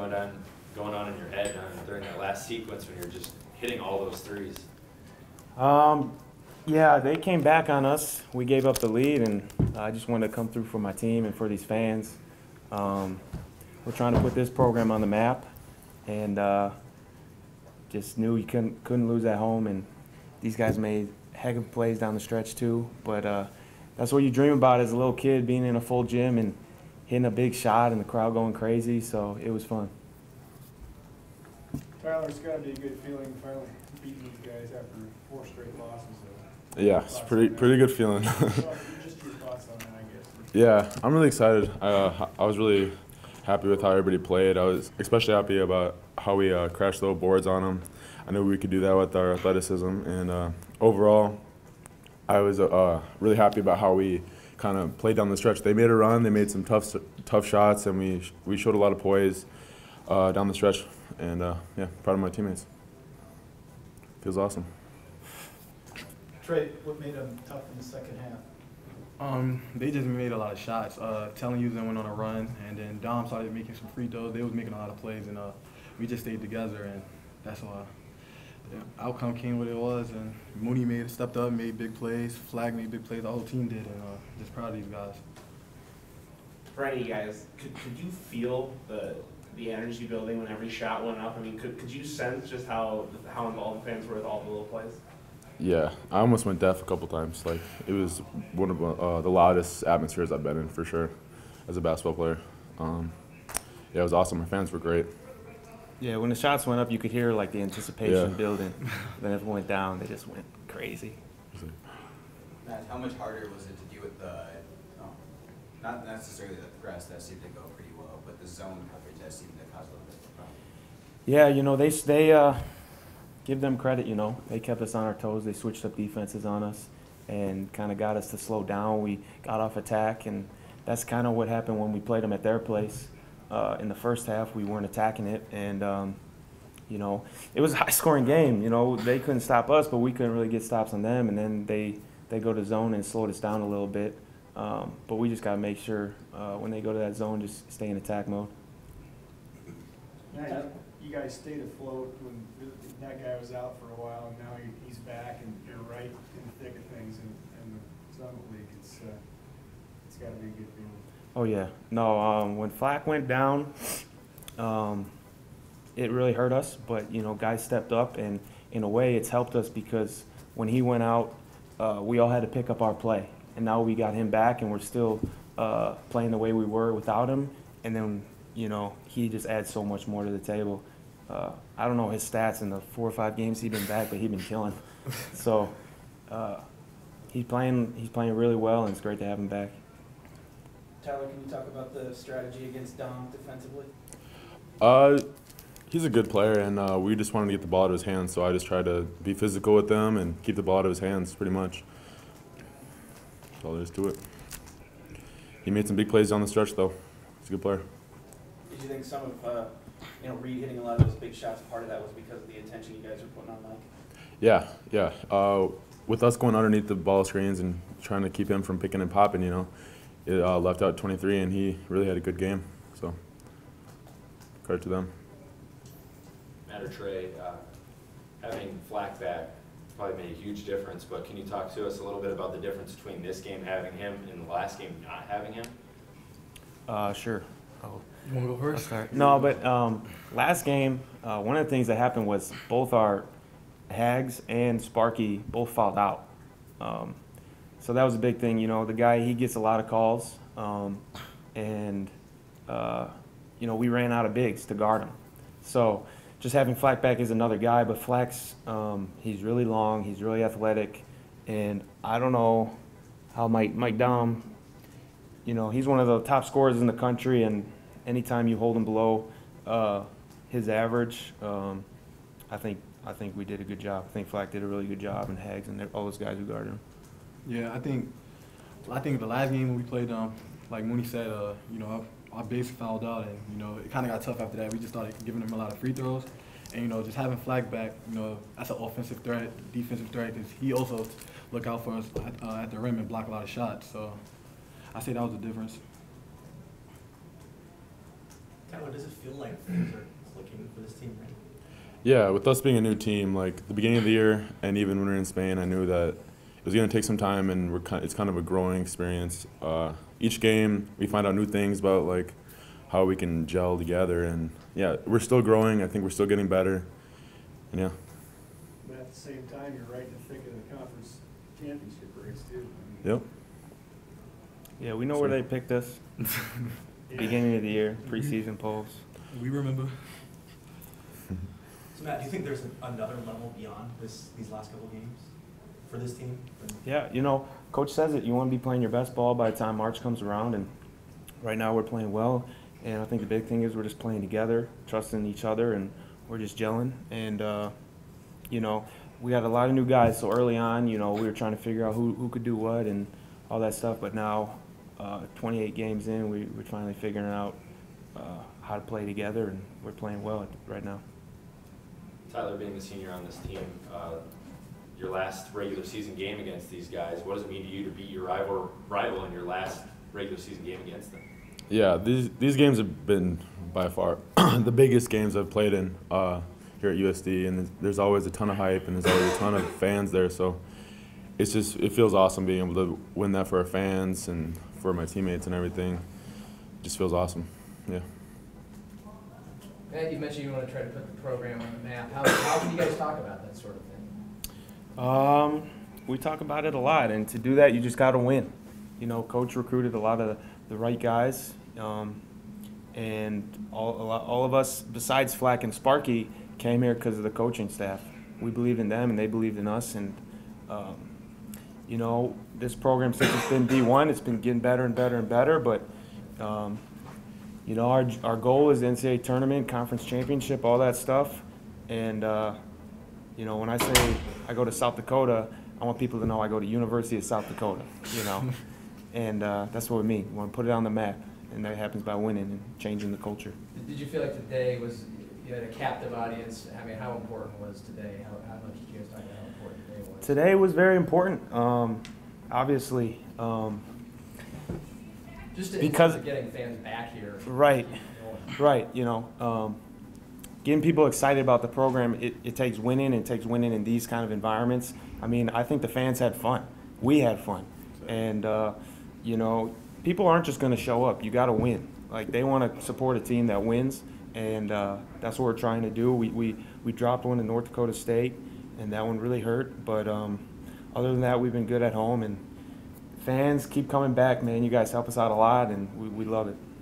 going on in your head during that last sequence when you're just hitting all those threes? Yeah, they came back on us. We gave up the lead, and I just wanted to come through for my team and for these fans. We're trying to put this program on the map, and just knew you couldn't lose at home. And these guys made heck of plays down the stretch too. But that's what you dream about as a little kid, being in a full gym and hitting a big shot and the crowd going crazy. So it was fun. Tyler, it's got to be a good feeling finally beating these guys after 4 straight losses. Yeah, it's pretty good feeling. Just your thoughts on that, I guess. Yeah, I'm really excited. I was really happy with how everybody played. I was especially happy about how we crashed those boards on them. I knew we could do that with our athleticism, and overall, I was really happy about how we kind of played down the stretch. They made a run, they made some tough shots, and we showed a lot of poise down the stretch. And yeah, proud of my teammates. Feels awesome. Trey, what made them tough in the second half? They just made a lot of shots. Telling you they went on a run, and then Dom started making some free throws. They was making a lot of plays, and we just stayed together, and that's why the outcome came what it was. And Mooney stepped up, made big plays. Flack made big plays. The whole team did, and just proud of these guys. For any of you guys, could you feel the energy building when every shot went up? I mean, could you sense just how involved the fans were with all the little plays? Yeah, I almost went deaf a couple times. Like, it was one of the loudest atmospheres I've been in for sure as a basketball player. Yeah, it was awesome. My fans were great. Yeah, when the shots went up, you could hear like the anticipation building. Then if it went down, they just went crazy. Matt, how much harder was it to do with the, not necessarily the press that seemed to go pretty well, but the zone coverage that seemed to cause a little bit of a problem? Yeah, you know, they give them credit, you know. They kept us on our toes. They switched up defenses on us and kind of got us to slow down. We got off attack, and that's kind of what happened when we played them at their place. In the first half, we weren't attacking it, and, you know, it was a high-scoring game. You know, they couldn't stop us, but we couldn't really get stops on them, and then they go to zone and slowed us down a little bit. But we just got to make sure when they go to that zone, just stay in attack mode. You guys stayed afloat when that guy was out for a while, and now he's back, and you're right in the thick of things in the Summit League. It's got to be a good feeling. Oh yeah, no. When Flack went down, it really hurt us. But you know, guys stepped up, and in a way, it's helped us because when he went out, we all had to pick up our play, and now we got him back, and we're still playing the way we were without him. And then you know, he just adds so much more to the table. I don't know his stats in the 4 or 5 games he's been back, but he's been killing. So he's playing really well, and it's great to have him back. Tyler, can you talk about the strategy against Dom defensively? He's a good player, and we just wanted to get the ball out of his hands, so I just tried to be physical with him and keep the ball out of his hands, pretty much. That's all there is to it. He made some big plays down the stretch, though. He's a good player. Did you think some of Reed hitting a lot of those big shots, part of that was because of the attention you guys were putting on Mike? Yeah. With us going underneath the ball screens and trying to keep him from picking and popping, you know, it left out 23, and he really had a good game. So credit to them. Matt or Trey, having Flack back probably made a huge difference, but can you talk to us a little bit about the difference between this game having him and the last game not having him? Sure. Oh, you want to go first? No, but last game, one of the things that happened was both our Hags and Sparky both fouled out. So that was a big thing. You know, the guy, he gets a lot of calls, and, you know, we ran out of bigs to guard him. So just having Flack back is another guy, but Flack's, he's really long, he's really athletic, and I don't know how Mike Dom, you know, he's one of the top scorers in the country, and anytime you hold him below his average, I think we did a good job. I think Flack did a really good job, and Hags and all those guys who guarded him. Yeah, I think the last game when we played, like Mooney said, you know, our base fouled out, and you know, it kind of got tough after that. We just started giving them a lot of free throws, and you know, just having Flack back, you know, that's an offensive threat, defensive threat, because he also look out for us at the rim and block a lot of shots. So I say that was the difference. Tyler, does it feel like things are clicking for this team right now? Yeah, with us being a new team, like the beginning of the year and even when we were in Spain, I knew that it was going to take some time, and it's kind of a growing experience. Each game, we find out new things about like how we can gel together, and yeah, we're still growing. I think we're still getting better, and yeah. But at the same time, you're right in the thick of the conference championship race too. Yep. Yeah, we know where they picked us. Beginning of the year, preseason polls. We remember. So Matt, do you think there's another level beyond these last couple games for this team? Yeah, you know, coach says it. You want to be playing your best ball by the time March comes around, and right now we're playing well. And I think the big thing is we're just playing together, trusting each other, and we're just gelling. And you know, we got a lot of new guys. So early on, you know, we were trying to figure out who could do what and all that stuff. But now, 28 games in, we're finally figuring out how to play together, and we're playing well right now. Tyler, being the senior on this team, your last regular season game against these guys, what does it mean to you to beat your rival in your last regular season game against them? Yeah, these games have been by far the biggest games I've played in here at USD, and there's always a ton of hype and there's always a ton of fans there. So it feels awesome being able to win that for our fans and for my teammates and everything. It just feels awesome. Yeah. Matt, you mentioned you want to try to put the program on the map. How can you guys talk about that sort of thing? We talk about it a lot, and to do that, you just got to win. You know, coach recruited a lot of the right guys, and all of us, besides Flack and Sparky, came here because of the coaching staff. We believed in them, and they believed in us. And you know, this program, since it's been D1, it's been getting better and better and better. But you know, our goal is the NCAA tournament, conference championship, all that stuff. And you know, when I say I go to South Dakota, I want people to know I go to University of South Dakota. You know, and that's what we mean. We want to put it on the map, and that happens by winning and changing the culture. Did you feel like today you had a captive audience? I mean, how important was today? How much did you guys talk about how important today was? Today was very important. Obviously. Just because of getting fans back here. Right. You know, getting people excited about the program, it takes winning. It takes winning in these kind of environments. I mean, I think the fans had fun. We had fun. And, you know, people aren't just going to show up. You got to win. Like, they want to support a team that wins, and that's what we're trying to do. We dropped one in North Dakota State, and that one really hurt. But other than that, we've been good at home. And fans, keep coming back, man. You guys help us out a lot, and we love it.